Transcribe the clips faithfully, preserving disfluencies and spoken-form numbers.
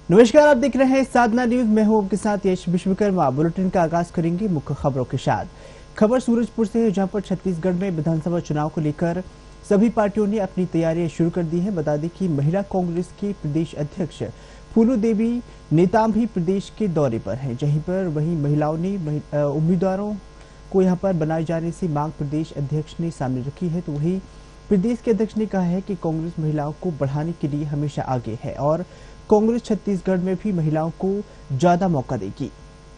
नमस्कार, आप देख रहे हैं साधना न्यूज। मैं हूं आपके साथ यश विश्वकर्मा। बुलेटिन का आगाज करेंगे मुख्य खबरों के साथ। खबर सूरजपुर से है, जहां पर छत्तीसगढ़ में विधानसभा चुनाव को लेकर सभी पार्टियों ने अपनी तैयारियां शुरू कर दी हैं। बता दें कि महिला कांग्रेस के प्रदेश अध्यक्ष फूलो देवी नेताम भी प्रदेश के दौरे पर हैं, जहीं पर वहीं महिलाओं ने उम्मीदवारों को यहां पर बनाए जाने से मांग प्रदेश अध्यक्ष ने सामने रखी है। तो वही प्रदेश के अध्यक्ष ने कहा है कि कांग्रेस महिलाओं को बढ़ाने के लिए हमेशा आगे है और कांग्रेस छत्तीसगढ़ में भी महिलाओं को ज्यादा मौका देगी।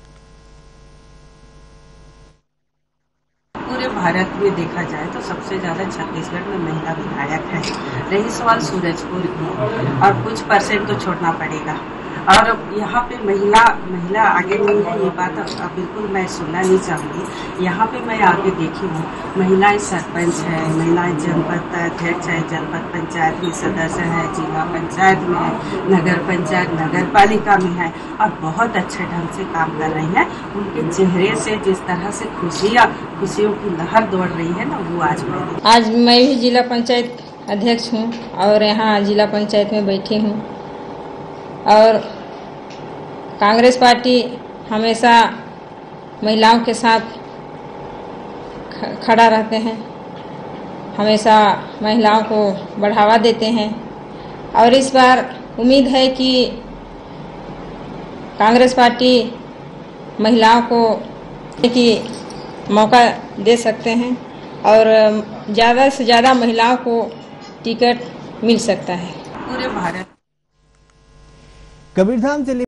पूरे भारत में देखा जाए तो सबसे ज्यादा छत्तीसगढ़ में महिला विधायक है। रही सवाल सूरजपुर की, और कुछ परसेंट तो छोड़ना पड़ेगा, और यहाँ पे महिला महिला आगे नहीं है, ये बात बिल्कुल मैं सुनना नहीं चाहूँगी। यहाँ पे मैं आगे देखी हूँ, महिलाएं सरपंच है, महिलाएं जनपद अध्यक्ष है, जनपद पंचायत में सदस्य है, जिला पंचायत में है, नगर पंचायत नगर पालिका में है, और बहुत अच्छे ढंग से काम कर रही हैं। उनके चेहरे से जिस तरह से खुशियाँ खुशियों की लहर दौड़ रही है ना, वो आज मैं आज मैं भी जिला पंचायत अध्यक्ष हूँ और यहाँ जिला पंचायत में बैठी हूँ। और कांग्रेस पार्टी हमेशा महिलाओं के साथ खड़ा रहते हैं, हमेशा महिलाओं को बढ़ावा देते हैं। और इस बार उम्मीद है कि कांग्रेस पार्टी महिलाओं को कि मौका दे सकते हैं और ज़्यादा से ज़्यादा महिलाओं को टिकट मिल सकता है। पूरे भारत कबीरधाम जिले